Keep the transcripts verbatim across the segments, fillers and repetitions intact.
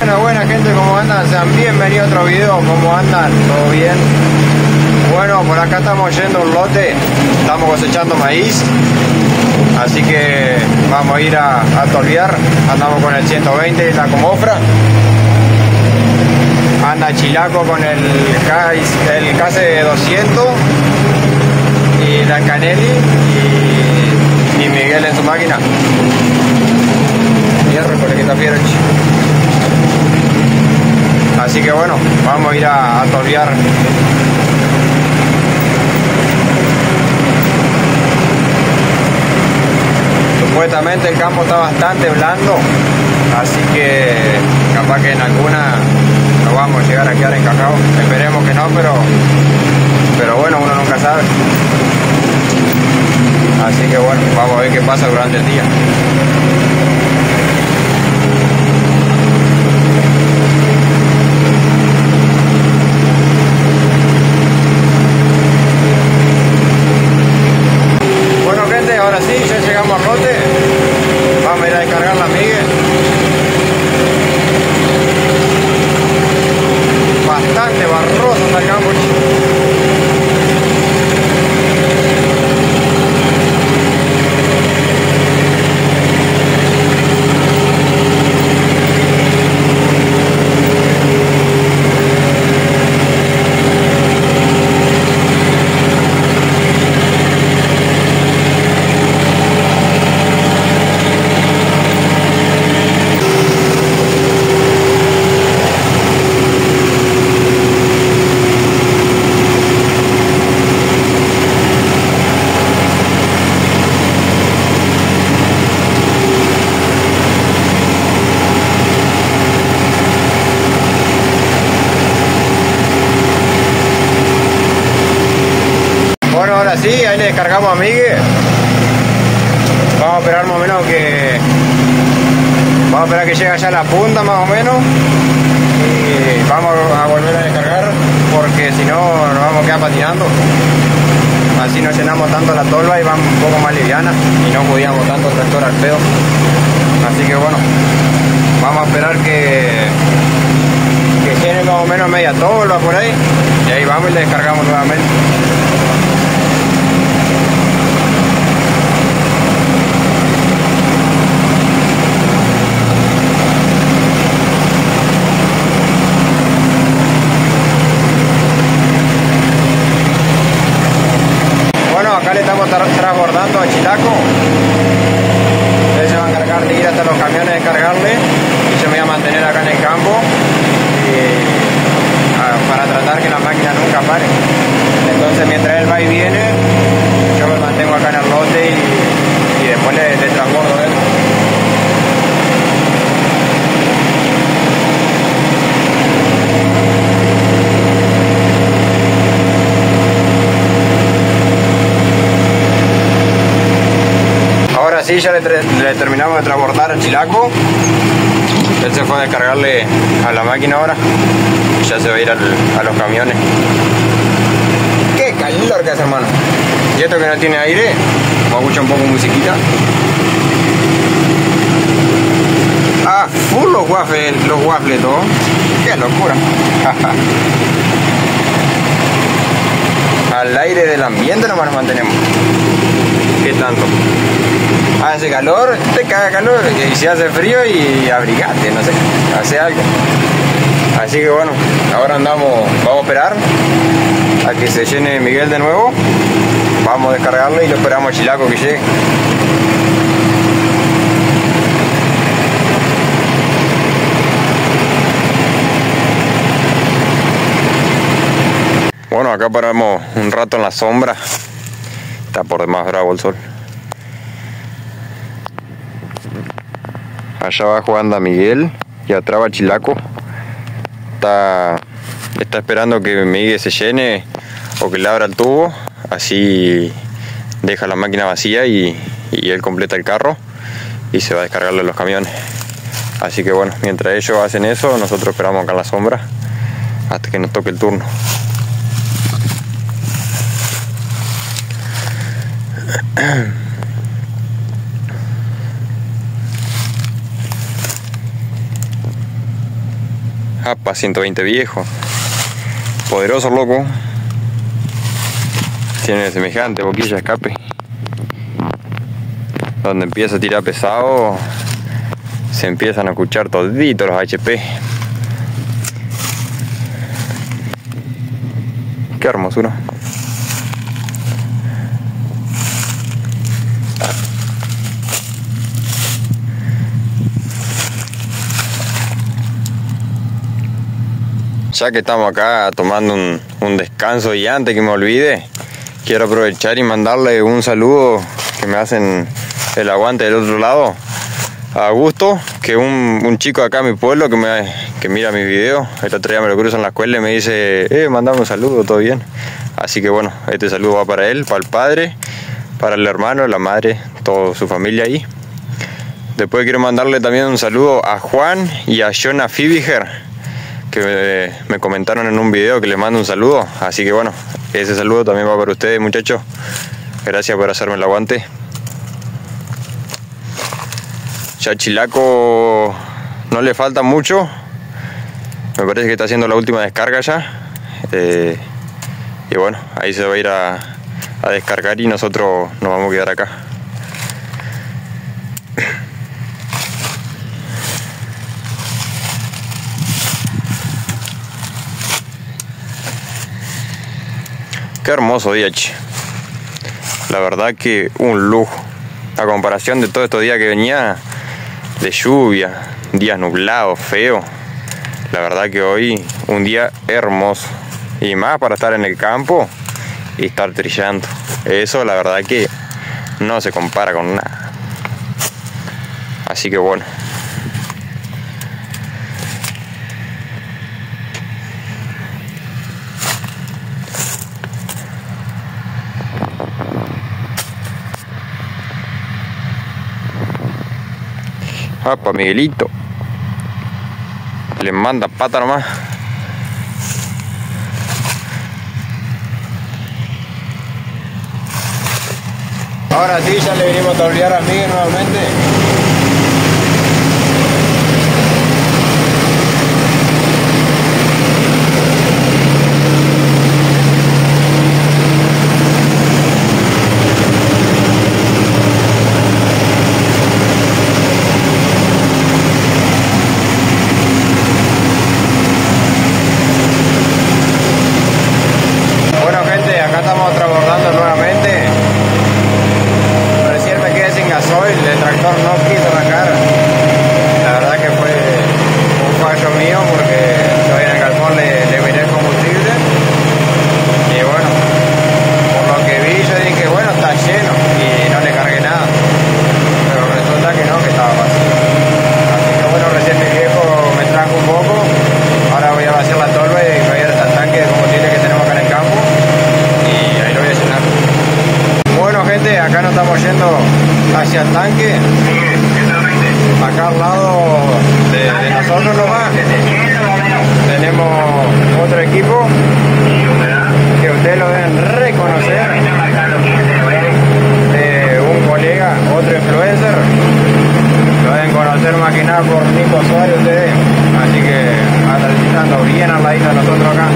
Buena, buena gente, ¿cómo andan? Sean bienvenidos a otro video, ¿cómo andan? ¿Todo bien? Bueno, por acá estamos yendo un lote, estamos cosechando maíz, así que vamos a ir a, a tolviar, andamos con el ciento veinte, la Comofra, anda Chilaco con el, el Case doscientos y la Canelli y, y Miguel en su máquina. Así que bueno, vamos a ir a, a tolviar. Supuestamente el campo está bastante blando, así que capaz que en alguna no vamos a llegar a quedar encajados. Esperemos que no, pero pero bueno, uno nunca sabe. Así que bueno, vamos a ver qué pasa durante el día. Ahora sí, ya llegamos al lote. Vamos a ir a descargar la Miguel. Bastante barroso está el campo. Ahora sí, ahí le descargamos a Miguel. Vamos a esperar más o menos que... Vamos a esperar que llegue allá a la punta más o menos. Y vamos a volver a descargar porque si no nos vamos a quedar patinando. Así no llenamos tanto la tolva y va un poco más liviana y no podíamos tanto el tractor al pedo. Así que bueno, vamos a esperar que... que llene más o menos media tolva por ahí. Y ahí vamos y le descargamos nuevamente. Acá le estamos transbordando a Chilaco. Él se va a encargar de ir hasta los camiones, descargarle, y yo me voy a mantener acá en el campo y, a, para tratar que la máquina nunca pare. Entonces mientras él va y viene, yo me mantengo acá en el lote y, y después le, le transbordo a él. Ahora sí, ya le, le terminamos de transbordar al Chilaco. Él se fue a descargarle a la máquina ahora. Ya se va a ir al, a los camiones. ¡Qué calor que hace, hermano! Y esto que no tiene aire, vamos a escuchar un poco de musiquita. Ah, full los waffles, los waffles todo. ¡Qué locura! Al aire del ambiente nomás nos mantenemos. ¿Qué tanto? Hace calor, te caga calor, y si hace frío y abrigate, no sé, hace algo. Así que bueno, ahora andamos, vamos a esperar a que se llene Miguel de nuevo. Vamos a descargarle y lo esperamos a Chilaco que llegue. Bueno, acá paramos un rato en la sombra. Está por demás bravo el sol. Allá abajo anda Miguel y atrás va Chilaco. Está, está esperando que Miguel se llene o que le abra el tubo. Así deja la máquina vacía y, y él completa el carro y se va a descargarle los camiones. Así que bueno, mientras ellos hacen eso, nosotros esperamos acá en la sombra hasta que nos toque el turno. Apa, ciento veinte viejo. Poderoso, loco. Tiene semejante boquilla de escape. Donde empieza a tirar pesado, se empiezan a escuchar toditos los H P. Qué hermosura. Ya que estamos acá tomando un, un descanso y antes que me olvide, quiero aprovechar y mandarle un saludo que me hacen el aguante del otro lado a Augusto, que es un, un chico acá en mi pueblo que, me, que mira mis videos. El otro día me lo cruzo en la escuela y me dice, eh, mandame un saludo, todo bien. Así que bueno, este saludo va para él, para el padre, para el hermano, la madre, toda su familia ahí. Después quiero mandarle también un saludo a Juan y a Jonah Fibiger, que me, me comentaron en un video que les mando un saludo. Así que bueno, ese saludo también va para ustedes, muchachos. Gracias por hacerme el aguante. Ya Chilaco no le falta mucho. Me parece que está haciendo la última descarga ya. Eh, y bueno, ahí se va a ir a, a descargar y nosotros nos vamos a quedar acá. Qué hermoso día, che. La verdad que un lujo. A comparación de todos estos días que venía de lluvia, días nublados, feos. La verdad que hoy un día hermoso. Y más para estar en el campo y estar trillando. Eso la verdad que no se compara con nada. Así que bueno. Apa, Miguelito. Le manda pata nomás. Ahora sí, ya le vinimos a tornear a Miguel nuevamente. Bueno, gente, acá estamos transbordando nuevamente. Recién me quedé sin gasoil, el tractor no quiso arrancar. La verdad que fue un fallo mío porque yo en el galpón le, le miré el combustible. Y bueno, por lo que vi yo dije, bueno, está lleno y no le cargué nada. Pero resulta que no, que estaba vacío. Así que bueno, recién mi viejo me trajo un poco. Ahora voy a vaciar la tolva y voy a ir hasta el tanque de combustible que tenemos acá en el campo. Y ahí lo voy a llenar. Bueno, gente, acá nos estamos yendo hacia el tanque. Acá al lado de, de nosotros nomás tenemos otro equipo que ustedes lo deben reconocer, de un colega, otro influencer. Lo deben conocer más que nada por Nico Suárez ustedes. Así que atravesando bien al ladito de nosotros acá.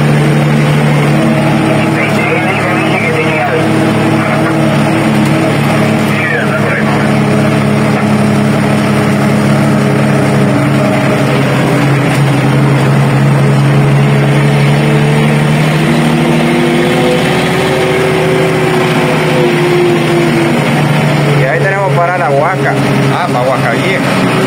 Y ahí tenemos para la Huasca. Ah, para Huasca Vieja.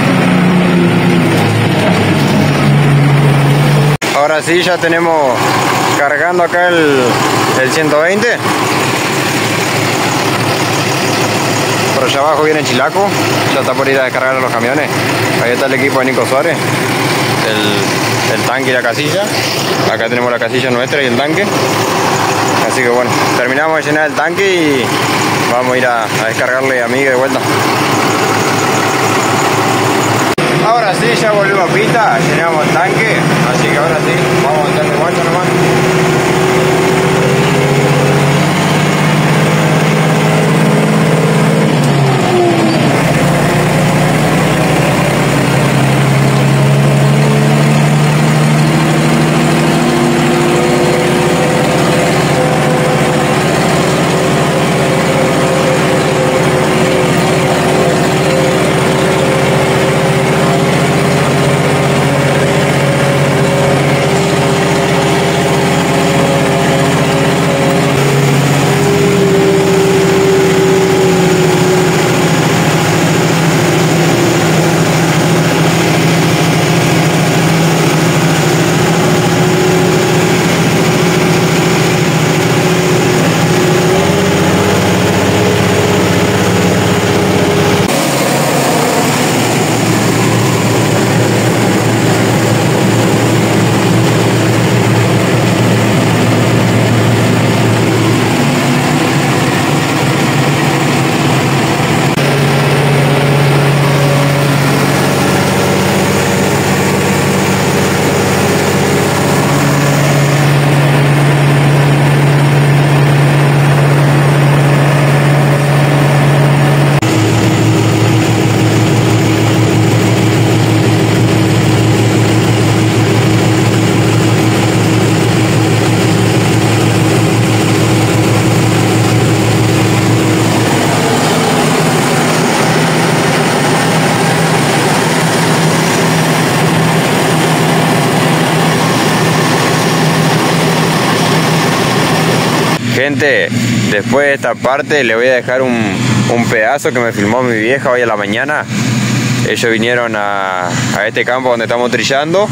Ahora sí, ya tenemos cargando acá el, el ciento veinte. Por allá abajo viene Chilaco, ya está por ir a descargar a los camiones. Ahí está el equipo de Nico Suárez, el, el tanque y la casilla. Acá tenemos la casilla nuestra y el tanque. Así que bueno, terminamos de llenar el tanque y vamos a ir a, a descargarle a Miguel de vuelta. Ahora sí, ya volvimos a pista, llenamos el tanque, así que ahora sí, vamos a meterle vuelta nomás. gente, después de esta parte le voy a dejar un, un pedazo que me filmó mi vieja hoy a la mañana. Ellos vinieron a, a este campo donde estamos trillando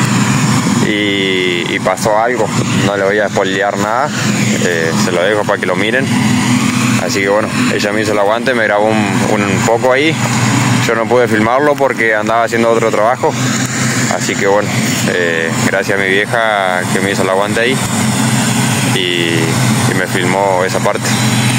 y, y pasó algo. No le voy a spoilear nada, eh, se lo dejo para que lo miren. Así que bueno, ella me hizo el aguante, me grabó un, un poco ahí. Yo no pude filmarlo porque andaba haciendo otro trabajo. Así que bueno, eh, gracias a mi vieja que me hizo el aguante ahí y, y me filmó esa parte.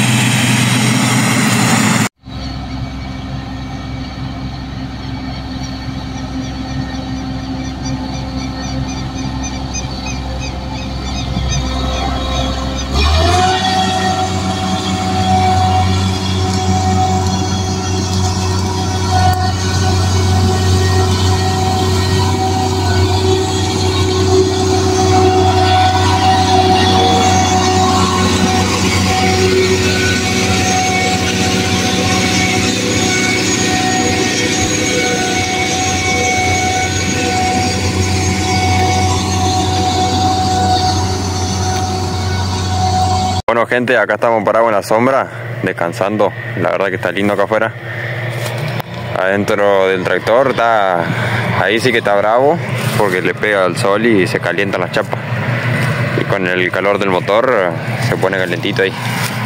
Bueno gente, acá estamos parados en la sombra, descansando. La verdad que está lindo acá afuera. Adentro del tractor está, ahí sí que está bravo, porque le pega el sol y se calientan las chapas. Y con el calor del motor se pone calentito ahí.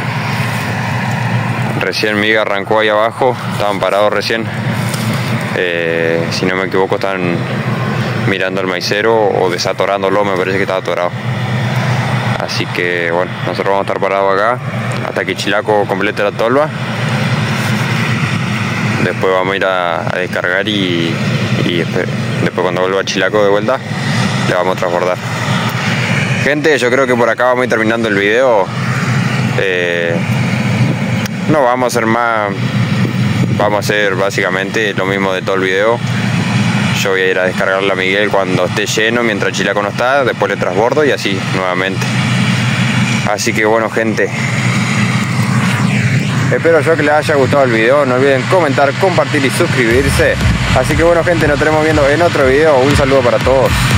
Recién Miga arrancó ahí abajo, estaban parados recién. Eh, si no me equivoco están mirando el maicero o desatorándolo, me parece que estaba atorado. Así que bueno, nosotros vamos a estar parados acá hasta que Chilaco complete la tolva. Después vamos a ir a, a descargar y, y después, después cuando vuelva Chilaco de vuelta le vamos a transbordar. Gente, yo creo que por acá vamos a ir terminando el video. Eh, no vamos a hacer más, vamos a hacer básicamente lo mismo de todo el video. Yo voy a ir a descargarla a Miguel cuando esté lleno, mientras Chilaco no está, después le transbordo y así nuevamente. Así que bueno gente, espero yo que les haya gustado el video. No olviden comentar, compartir y suscribirse. Así que bueno gente, nos estaremos viendo en otro video. Un saludo para todos.